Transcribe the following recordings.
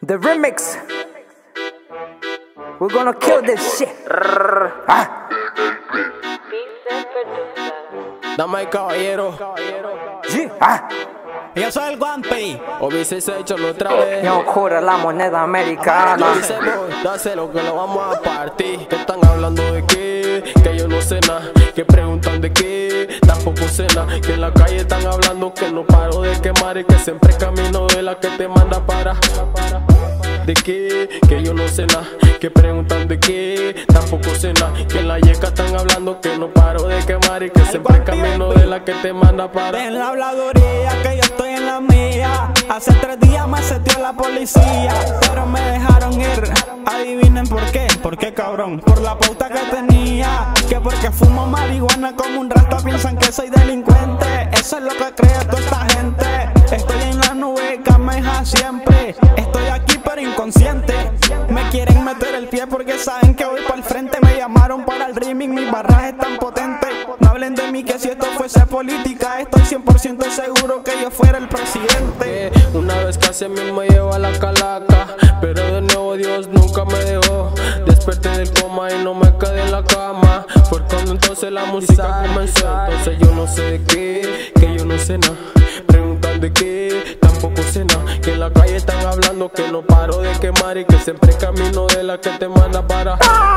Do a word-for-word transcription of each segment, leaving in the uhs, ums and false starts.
The remix. We're gonna kill this shit. Ah. Dame el caballero. Yeah. Ah. Yo soy el Guampi. O dice se hecho otra vez. Yo juro la moneda americana. Yo dice voy, dáselo que lo vamos a partir. Que están hablando de qué, que yo no sé nada. Que preguntan de qué, tampoco sé nada. Que en la calle están hablando que no paro de quemar y que siempre camino de la que te manda para. De qué, que yo no sé nada. Que preguntan de qué, tampoco sé nada. Que en la yeca están hablando que no paro de quemar y que siempre camino de la que te manda para. En la habladuría que yo estoy en la mía. Hace tres días me asesió la policía, pero me dejaron ir. Adivinen por qué, por qué cabrón. Por la pauta que tenía, que porque fumo marihuana como un rata piensan que soy delincuente. Eso es lo que cree toda esta gente. Estoy en la nube, cameja siempre. Estoy aquí pero inconsciente. Me quieren meter el pie porque saben que voy para el frente. Me llamaron para el remix, mis barras están potentes. No hablen de mí que si esto fuese política, estoy cien por ciento seguro que yo fuera el presidente. Una vez casi a mí me llevo a la calaca, pero de nuevo Dios nunca me dejó. Desperté del coma y no me quedé en la cama. Fue cuando entonces la música comenzó. Entonces yo no sé de qué, que yo no sé nada. Preguntan de qué, tampoco sé nada. Que en la calle están hablando que no paro de quemar y que siempre camino de la que te manda para.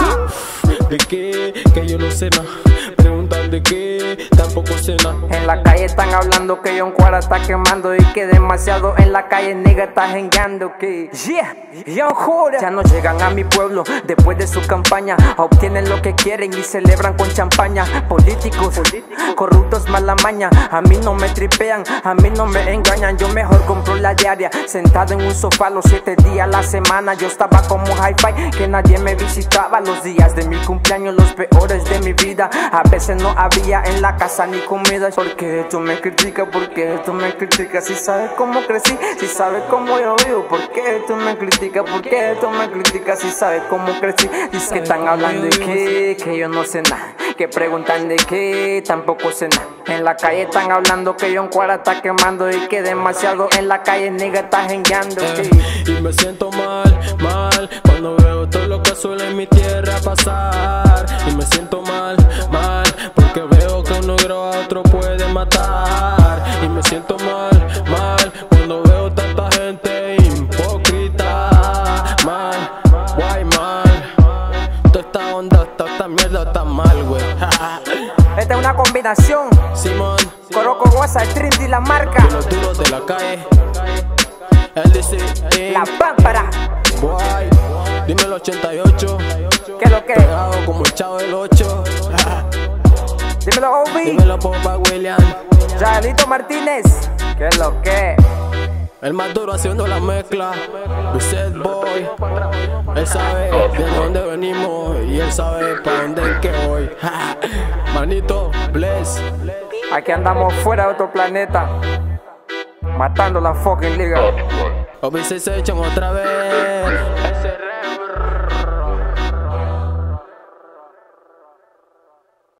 De qué, que yo no sé nada. Preguntan de qué, tampoco sé nada. En la calle están hablando que John Cuara está quemando y que demasiado en la calle nigga está jengueando. Que yeah, John Cuara. Ya no llegan a mi pueblo después de su campaña. Obtienen lo que quieren y celebran con champaña. Políticos, corruptos, mala maña. A mí no me tripean, a mí no me engañan. Yo mejor compro la diaria, sentado en un sofá los siete días a la semana. Yo estaba como hi-fi, que nadie me visitaba. Los días de mi cumpleaños, los peores de mi vida. A veces no había en la casa ni comida. ¿Por qué tú me criticas? ¿Por qué tú me criticas? Si sabes cómo crecí, si sabes cómo yo vivo. ¿Por qué tú me criticas? ¿Por qué tú me criticas? Si sabes cómo crecí. Dice que están hablando de qué, que yo no sé nada. Que preguntan de qué, tampoco sé nada. En la calle están hablando que John Cuara está quemando y que demasiado en la calle nigga está jengueando. Eh, y me siento mal, mal cuando veo todo lo que suele en mi tierra pasar. Y me siento mal, mal porque veo que un negro a otro puede matar. Y me siento mal, mal cuando veo tanta gente hipócrita. Mal, guay mal. Toda esta onda, toda esta mierda está mal, güey. Esta es una combinación. Simón, Coroco, Guasa, el Trinity, la marca. y los duros de la calle. El D C, La pámpara. guay. Dime el ochenta y ocho. ¿Qué es lo que? Pegado como el chavo del ocho. Dímelo, Obi. Dímelo, Popa William. Jaelito Martínez. ¿Qué es lo que? El más duro haciendo la mezcla. Reset Boy. Él sabe de dónde venimos y él sabe para dónde es que voy. Manito, bless. Aquí andamos fuera de otro planeta, matando la fucking liga. Obi se echan otra vez.